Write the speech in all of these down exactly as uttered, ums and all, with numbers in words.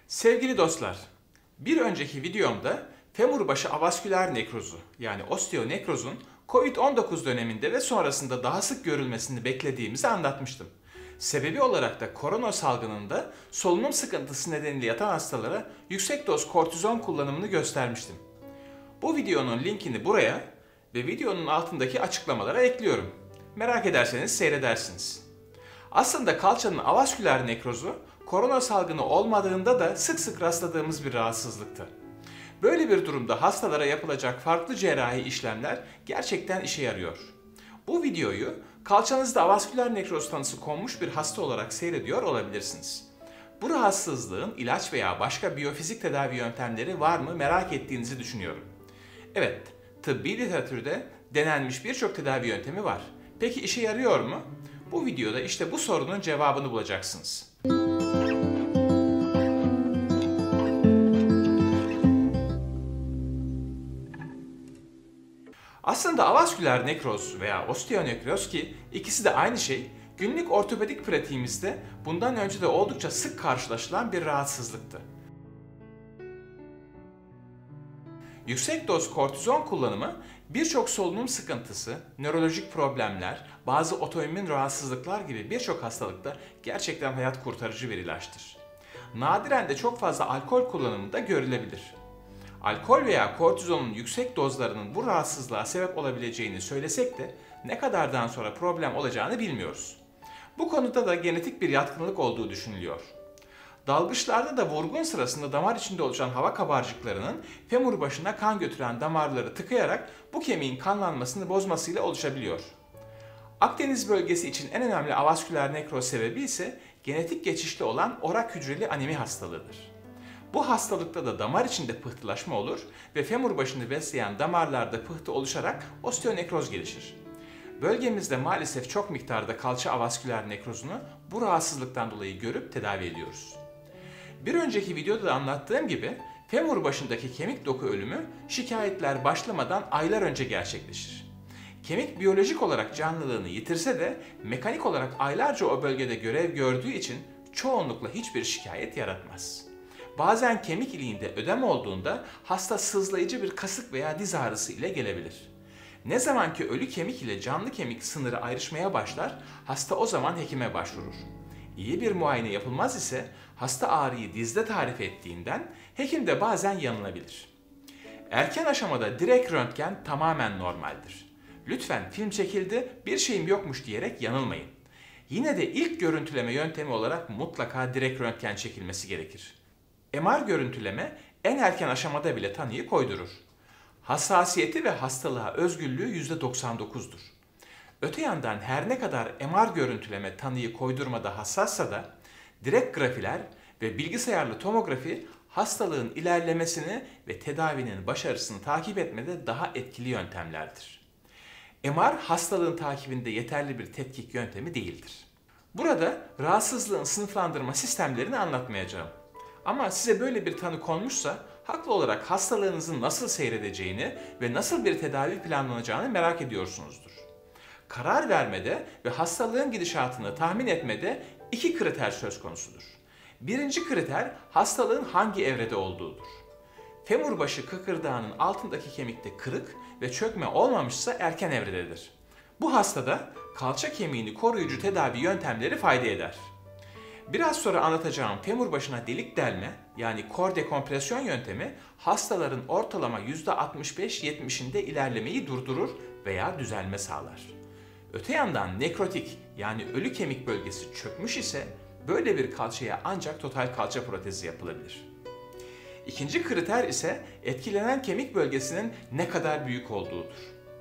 Sevgili dostlar, bir önceki videomda femur başı avasküler nekrozu yani osteonekrozun kovid on dokuz döneminde ve sonrasında daha sık görülmesini beklediğimizi anlatmıştım. Sebebi olarak da korona salgınında solunum sıkıntısı nedeniyle yatan hastalara yüksek doz kortizon kullanımını göstermiştim. Bu videonun linkini buraya ve videonun altındaki açıklamalara ekliyorum. Merak ederseniz seyredersiniz. Aslında kalçanın avasküler nekrozu korona salgını olmadığında da sık sık rastladığımız bir rahatsızlıktı. Böyle bir durumda hastalara yapılacak farklı cerrahi işlemler gerçekten işe yarıyor. Bu videoyu kalçanızda avasküler nekroz tanısı konmuş bir hasta olarak seyrediyor olabilirsiniz. Bu rahatsızlığın ilaç veya başka biyofizik tedavi yöntemleri var mı merak ettiğinizi düşünüyorum. Evet, tıbbi literatürde denenmiş birçok tedavi yöntemi var. Peki işe yarıyor mu? Bu videoda işte bu sorunun cevabını bulacaksınız. Aslında avasküler nekroz veya osteonekroz ki ikisi de aynı şey, günlük ortopedik pratiğimizde bundan önce de oldukça sık karşılaşılan bir rahatsızlıktı. Yüksek doz kortizon kullanımı birçok solunum sıkıntısı, nörolojik problemler, bazı otoimmün rahatsızlıklar gibi birçok hastalıkta gerçekten hayat kurtarıcı bir ilaçtır. Nadiren de çok fazla alkol kullanımında görülebilir. Alkol veya kortizonun yüksek dozlarının bu rahatsızlığa sebep olabileceğini söylesek de ne kadardan sonra problem olacağını bilmiyoruz. Bu konuda da genetik bir yatkınlık olduğu düşünülüyor. Dalgıçlarda da vurgun sırasında damar içinde oluşan hava kabarcıklarının femur başına kan götüren damarları tıkayarak bu kemiğin kanlanmasını bozmasıyla oluşabiliyor. Akdeniz bölgesi için en önemli avasküler nekroz sebebi ise genetik geçişli olan orak hücreli anemi hastalığıdır. Bu hastalıkta da damar içinde pıhtılaşma olur ve femur başını besleyen damarlarda pıhtı oluşarak osteonekroz gelişir. Bölgemizde maalesef çok miktarda kalça avasküler nekrozunu bu rahatsızlıktan dolayı görüp tedavi ediyoruz. Bir önceki videoda da anlattığım gibi femur başındaki kemik doku ölümü şikayetler başlamadan aylar önce gerçekleşir. Kemik biyolojik olarak canlılığını yitirse de mekanik olarak aylarca o bölgede görev gördüğü için çoğunlukla hiçbir şikayet yaratmaz. Bazen kemik iliğinde ödem olduğunda hasta sızlayıcı bir kasık veya diz ağrısı ile gelebilir. Ne zaman ki ölü kemik ile canlı kemik sınırı ayrışmaya başlar, hasta o zaman hekime başvurur. İyi bir muayene yapılmaz ise hasta ağrıyı dizde tarif ettiğinden hekim de bazen yanılabilir. Erken aşamada direkt röntgen tamamen normaldir. Lütfen film çekildi, bir şeyim yokmuş diyerek yanılmayın. Yine de ilk görüntüleme yöntemi olarak mutlaka direkt röntgen çekilmesi gerekir. M R görüntüleme en erken aşamada bile tanıyı koydurur. Hassasiyeti ve hastalığa özgürlüğü yüzde doksan dokuzdur. Öte yandan her ne kadar M R görüntüleme tanıyı koydurmada hassassa da direkt grafiler ve bilgisayarlı tomografi hastalığın ilerlemesini ve tedavinin başarısını takip etmede daha etkili yöntemlerdir. M R hastalığın takibinde yeterli bir tetkik yöntemi değildir. Burada rahatsızlığın sınıflandırma sistemlerini anlatmayacağım. Ama size böyle bir tanı konmuşsa haklı olarak hastalığınızın nasıl seyredeceğini ve nasıl bir tedavi planlanacağını merak ediyorsunuzdur. Karar vermede ve hastalığın gidişatını tahmin etmede iki kriter söz konusudur. Birinci kriter hastalığın hangi evrede olduğudur. Femur başı kıkırdağının altındaki kemikte kırık ve çökme olmamışsa erken evrededir. Bu hastada kalça kemiğini koruyucu tedavi yöntemleri fayda eder. Biraz sonra anlatacağım femur başına delik delme yani kor dekompresyon yöntemi hastaların ortalama yüzde altmış beş yetmişinde ilerlemeyi durdurur veya düzelme sağlar. Öte yandan nekrotik yani ölü kemik bölgesi çökmüş ise böyle bir kalçaya ancak total kalça protezi yapılabilir. İkinci kriter ise etkilenen kemik bölgesinin ne kadar büyük olduğudur.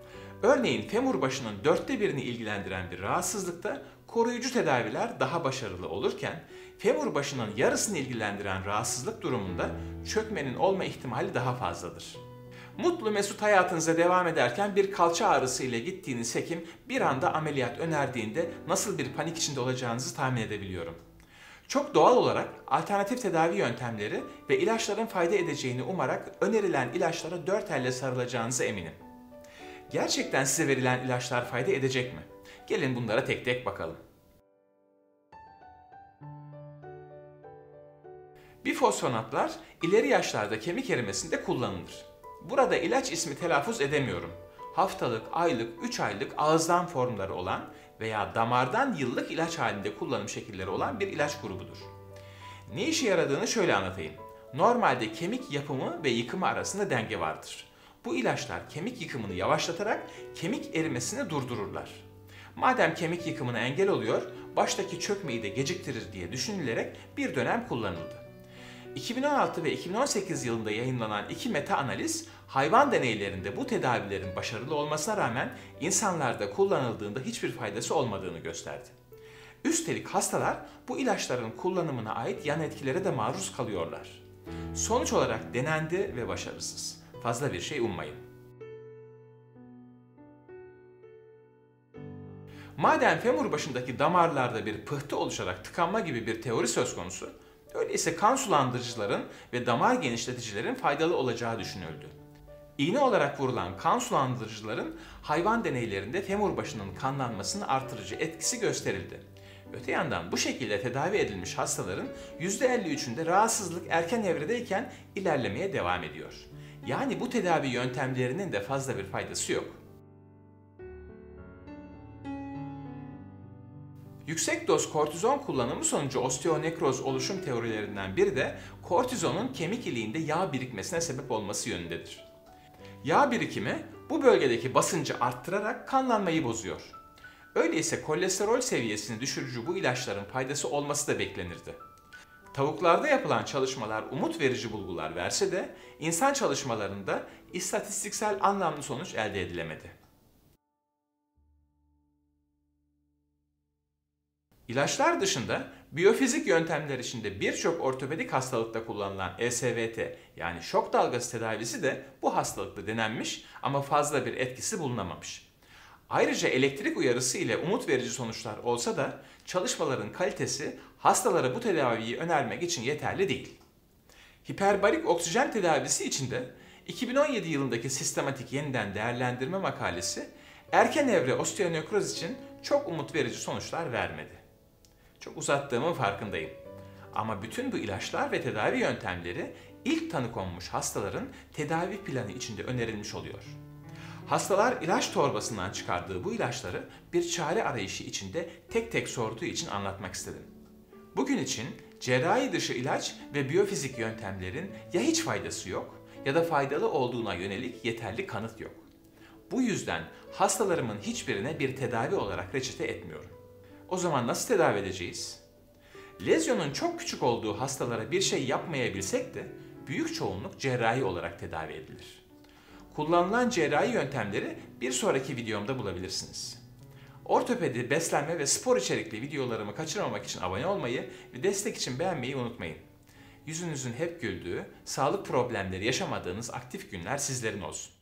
Örneğin femur başının dörtte birini ilgilendiren bir rahatsızlıkta koruyucu tedaviler daha başarılı olurken femur başının yarısını ilgilendiren rahatsızlık durumunda çökmenin olma ihtimali daha fazladır. Mutlu mesut hayatınıza devam ederken bir kalça ağrısı ile gittiğiniz hekim bir anda ameliyat önerdiğinde nasıl bir panik içinde olacağınızı tahmin edebiliyorum. Çok doğal olarak alternatif tedavi yöntemleri ve ilaçların fayda edeceğini umarak önerilen ilaçlara dört elle sarılacağınıza eminim. Gerçekten size verilen ilaçlar fayda edecek mi? Gelin bunlara tek tek bakalım. Bifosfonatlar ileri yaşlarda kemik erimesinde kullanılır. Burada ilaç ismi telaffuz edemiyorum. Haftalık, aylık, üç aylık ağızdan formları olan veya damardan yıllık ilaç halinde kullanım şekilleri olan bir ilaç grubudur. Ne işe yaradığını şöyle anlatayım. Normalde kemik yapımı ve yıkımı arasında denge vardır. Bu ilaçlar kemik yıkımını yavaşlatarak kemik erimesini durdururlar. Madem kemik yıkımına engel oluyor, baştaki çökmeyi de geciktirir diye düşünülerek bir dönem kullanıldı. iki bin on altı ve iki bin on sekiz yılında yayınlanan iki meta analiz, hayvan deneylerinde bu tedavilerin başarılı olmasına rağmen insanlarda kullanıldığında hiçbir faydası olmadığını gösterdi. Üstelik hastalar bu ilaçların kullanımına ait yan etkilere de maruz kalıyorlar. Sonuç olarak denendi ve başarısız. Fazla bir şey ummayın. Madem femur başındaki damarlarda bir pıhtı oluşarak tıkanma gibi bir teori söz konusu, öyleyse kan sulandırıcıların ve damar genişleticilerin faydalı olacağı düşünüldü. İğne olarak vurulan kan sulandırıcıların hayvan deneylerinde femur başının kanlanmasını artırıcı etkisi gösterildi. Öte yandan bu şekilde tedavi edilmiş hastaların yüzde elli üçünde rahatsızlık erken evredeyken ilerlemeye devam ediyor. Yani bu tedavi yöntemlerinin de fazla bir faydası yok. Yüksek doz kortizon kullanımı sonucu osteonekroz oluşum teorilerinden biri de kortizonun kemik iliğinde yağ birikmesine sebep olması yönündedir. Yağ birikimi bu bölgedeki basıncı arttırarak kanlanmayı bozuyor. Öyleyse kolesterol seviyesini düşürücü bu ilaçların faydası olması da beklenirdi. Tavuklarda yapılan çalışmalar umut verici bulgular verse de insan çalışmalarında istatistiksel anlamlı sonuç elde edilemedi. İlaçlar dışında biyofizik yöntemler içinde birçok ortopedik hastalıkta kullanılan E S V T yani şok dalgası tedavisi de bu hastalıkta denenmiş ama fazla bir etkisi bulunamamış. Ayrıca elektrik uyarısı ile umut verici sonuçlar olsa da çalışmaların kalitesi hastalara bu tedaviyi önermek için yeterli değil. Hiperbarik oksijen tedavisi için de iki bin on yedi yılındaki sistematik yeniden değerlendirme makalesi erken evre osteonekroz için çok umut verici sonuçlar vermedi. Çok uzattığımın farkındayım. Ama bütün bu ilaçlar ve tedavi yöntemleri ilk tanı konmuş hastaların tedavi planı içinde önerilmiş oluyor. Hastalar ilaç torbasından çıkardığı bu ilaçları bir çare arayışı içinde tek tek sorduğu için anlatmak istedim. Bugün için cerrahi dışı ilaç ve biyofizik yöntemlerin ya hiç faydası yok ya da faydalı olduğuna yönelik yeterli kanıt yok. Bu yüzden hastalarımın hiçbirine bir tedavi olarak reçete etmiyorum. O zaman nasıl tedavi edeceğiz? Lezyonun çok küçük olduğu hastalara bir şey yapmayabilsek de büyük çoğunluk cerrahi olarak tedavi edilir. Kullanılan cerrahi yöntemleri bir sonraki videomda bulabilirsiniz. Ortopedi, beslenme ve spor içerikli videolarımı kaçırmamak için abone olmayı ve destek için beğenmeyi unutmayın. Yüzünüzün hep güldüğü, sağlık problemleri yaşamadığınız aktif günler sizlerin olsun.